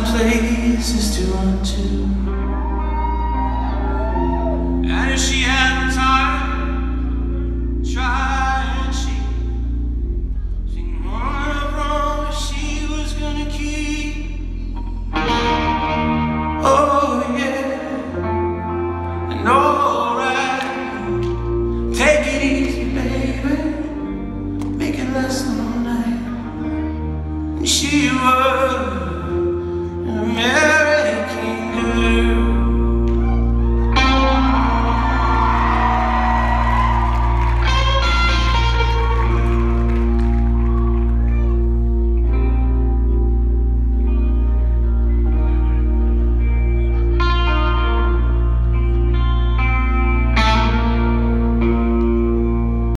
places to run to. And if she had the time, try and she one of promise she was gonna keep. Oh yeah, and all